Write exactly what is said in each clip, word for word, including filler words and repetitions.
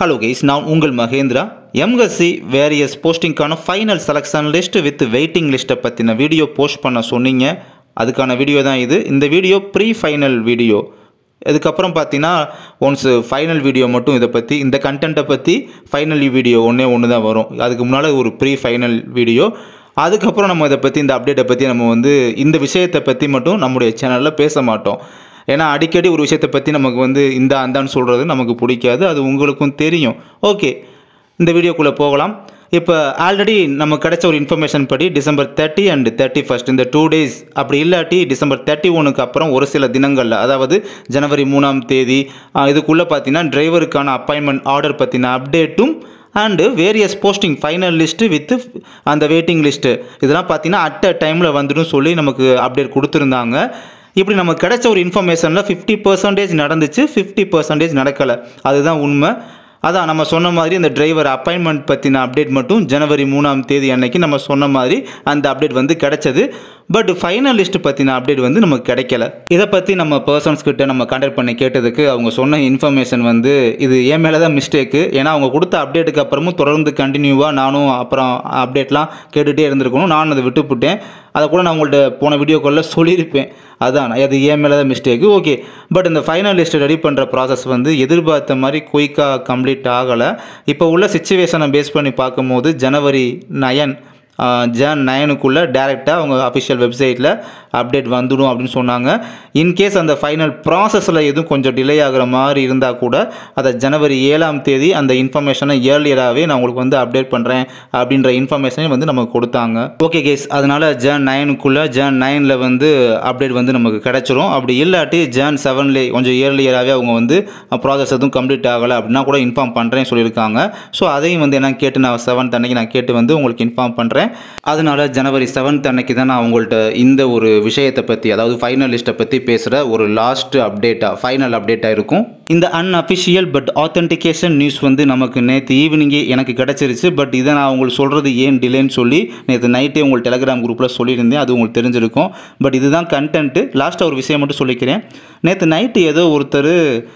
Hello guys, நான் உங்கள் Mahendra. M H C various postingக்கான final selection list with waiting list பத்தின வீடியோ போஸ்ட் பண்ண சொன்னீங்க. அதுக்கான வீடியோ தான் இது. இந்த வீடியோ ப்ரீ ஃபைனல் வீடியோ. அதுக்கப்புறம் பார்த்தீங்கன்னா ஒன்ஸ் ஃபைனல் வீடியோ மட்டும் இதை பற்றி இந்த கண்டென்ட்டை பற்றி ஃபைனல் வீடியோ ஒன்றே ஒன்று தான் வரும். அதுக்கு முன்னால் ஒரு ப்ரீ ஃபைனல் வீடியோ. அதுக்கப்புறம் நம்ம இதை பற்றி இந்த அப்டேட்டை பற்றி நம்ம வந்து இந்த விஷயத்தை பற்றி மட்டும் நம்முடைய சேனலில் பேச மாட்டோம். ஏன்னா அடிக்கடி ஒரு விஷயத்தை பற்றி நமக்கு வந்து இந்த அந்தான்னு சொல்கிறது நமக்கு பிடிக்காது. அது உங்களுக்கும் தெரியும். ஓகே, இந்த வீடியோக்குள்ளே போகலாம். இப்போ ஆல்ரெடி நமக்கு கிடைச்ச ஒரு இன்ஃபர்மேஷன் படி December thirty and thirty first இந்த டூ டேஸ் அப்படி இல்லாட்டி டிசம்பர் தேர்ட்டி ஒனுக்கு அப்புறம் ஒரு சில தினங்களில், அதாவது ஜனவரி மூணாம் தேதி இதுக்குள்ளே பார்த்தீங்கன்னா டிரைவருக்கான அப்பாயின்மெண்ட் ஆர்டர் பற்றின அப்டேட்டும் and various posting final list with அந்த வெயிட்டிங் லிஸ்ட்டு இதெல்லாம் பார்த்தீங்கன்னா அட் அ டைமில் வந்துடும் சொல்லி நமக்கு அப்டேட் கொடுத்துருந்தாங்க. இப்படி நமக்கு கிடைச்ச ஒரு இன்ஃபர்மேஷனில் ஃபிஃப்டி பர்சன்டேஜ் நடந்துச்சு, ஃபிஃப்டி பர்சன்டேஜ் நடக்கலை. அதுதான் உண்மை. அதான் நம்ம சொன்ன மாதிரி அந்த டிரைவர் அப்பாயின்மெண்ட் பற்றின அப்டேட் மட்டும் ஜனவரி மூணாம் தேதி அன்னைக்கு நம்ம சொன்ன மாதிரி அந்த அப்டேட் வந்து கிடைச்சது. பட் ஃபைனல் லிஸ்ட் பற்றின அப்டேட் வந்து நமக்கு கிடைக்கல. இதை பற்றி நம்ம பர்சன்ஸ் கிட்ட நம்ம கான்டாக்ட் பண்ணி கேட்டதுக்கு அவங்க சொன்ன இன்ஃபர்மேஷன் வந்து இது என் மேலே தான் மிஸ்டேக்கு. ஏன்னா அவங்க கொடுத்த அப்டேட்டுக்கு அப்புறமும் தொடர்ந்து கண்டினியூவாக நானும் அப்புறம் அப்டேட்லாம் கேட்டுகிட்டே இருந்திருக்கணும். நான் அதை விட்டுவிட்டேன். அதை கூட நான் உங்கள்கிட்ட போன வீடியோக்குள்ளே சொல்லியிருப்பேன். அதான் அது ஏன் மேலே தான் மிஸ்டேக்கு. ஓகே, பட் இந்த ஃபைனல் லிஸ்ட் ரெடி பண்ணுற ப்ராசஸ் வந்து எதிர்பார்த்த மாதிரி குயிக்காக கம்ப்ளீட் ஆகலை. இப்போ உள்ள சிச்சுவேஷனை பேஸ் பண்ணி பார்க்கும்போது ஜனவரி நயன் ஜான் நைனுக்குள்ளே டேரெக்டாக அவங்க அஃபிஷியல் வெப்சைட்டில் அப்டேட் வந்துடும் அப்படின்னு சொன்னாங்க. இன்கேஸ் அந்த ஃபைனல் ப்ராசஸில் எதுவும் கொஞ்சம் டிலே ஆகிற மாதிரி இருந்தால் கூட அதை ஜனவரி ஏழாம் தேதி அந்த இன்ஃபர்மேஷனை ஏர்லியராகவே நான் உங்களுக்கு வந்து அப்டேட் பண்ணுறேன் அப்படின்ற இன்ஃபர்மேஷனை வந்து நமக்கு கொடுத்தாங்க. ஓகே கேஸ், அதனால் ஜான் நைனுக்குள்ளே ஜான் நைனில் வந்து அப்டேட் வந்து நமக்கு கிடச்சிரும். அப்படி இல்லாட்டி ஜான் செவன்லே கொஞ்சம் ஏர்லியராகவே அவங்க வந்து ப்ராசஸ் எதுவும் கம்ப்ளீட் ஆகலை அப்படின்னா கூட இன்ஃபார்ம் பண்ணுறேன்னு சொல்லியிருக்காங்க. ஸோ அதையும் வந்து என்ன கேட்டு நான் செவன்த் அன்னைக்கு நான் கேட்டு வந்து உங்களுக்கு இன்ஃபார்ம் பண்ணுறேன். அதனால ஜனவரி செவன்த் அன்னைக்கு தான் நான் உங்கள்கிட்ட இந்த ஒரு விஷயத்தை பற்றி, அதாவது ஃபைனல் லிஸ்ட்டை பற்றி பேசுகிற ஒரு லாஸ்ட் அப்டேட்டாக ஃபைனல் அப்டேட்டாக இருக்கும். இந்த அன்அஃபிஷியல் பட் ஆத்தென்டிகேஷன் நியூஸ் வந்து நமக்கு நேற்று ஈவினிங்கே எனக்கு கிடச்சிருச்சு. பட் இதை நான் உங்களுக்கு சொல்கிறது ஏன் டிலேன்னு சொல்லி நேற்று நைட்டே உங்களுக்கு டெலிகிராம் குரூப்பில் சொல்லியிருந்தேன். அது உங்களுக்கு தெரிஞ்சிருக்கும். பட் இதுதான் கண்டென்ட்டு. லாஸ்ட்டாக ஒரு விஷயம் மட்டும் சொல்லிக்கிறேன். நேற்று நைட்டு ஏதோ ஒருத்தர்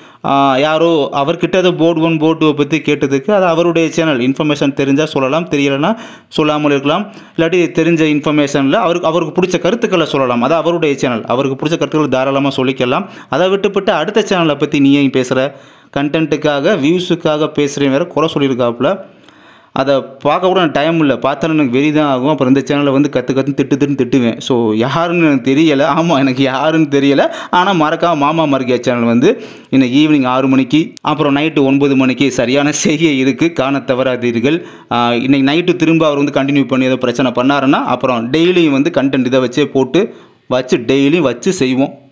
யாரோ அவர்கிட்ட ஏதோ போர்டு ஒன் போர்டு டூவை பற்றி கேட்டதுக்கு அது அவருடைய சேனல், இன்ஃபர்மேஷன் தெரிஞ்சால் சொல்லலாம், தெரியலைன்னா சொல்லாமல் இருக்கலாம். இல்லாட்டி தெரிஞ்ச இன்ஃபர்மேஷனில் அவருக்கு அவருக்கு பிடிச்ச கருத்துக்களை சொல்லலாம். அது அவருடைய சேனல், அவருக்கு பிடிச்ச கருத்துக்களை தாராளமாக சொல்லிக்கலாம். அதை விட்டுப்பட்டு அடுத்த சேனலை பற்றி நீ ஏன் பேசுகிற, கண்டென்ட்டுக்காக வியூஸுக்காக பேசுகிறேன் வேறு குறை சொல்லியிருக்காப்புல. அதை பார்க்க கூட எனக்கு டைம் இல்லை. பார்த்தாலும் எனக்கு வெறி தான் ஆகும். அப்புறம் இந்த சேனலில் வந்து கற்று கற்று திட்டு திட்டு திட்டுவேன். ஸோ யாருன்னு எனக்கு தெரியலை. ஆமாம், எனக்கு யாருன்னு தெரியலை. ஆனால் மறக்காம மாமா மருகியா சேனல் வந்து இன்னைக்கு ஈவினிங் ஆறு மணிக்கு அப்புறம் நைட்டு ஒன்பது மணிக்கு சரியான செய்கை இருக்குது, காண தவறாதீர்கள். இன்றைக்கி நைட்டு திரும்ப அவர் வந்து கண்டினியூ பண்ணி ஏதோ பிரச்சனை பண்ணாருன்னா அப்புறம் டெய்லியும் வந்து கண்டென்ட் இதை வச்சே போட்டு வச்சு டெய்லியும் வச்சு செய்வோம்.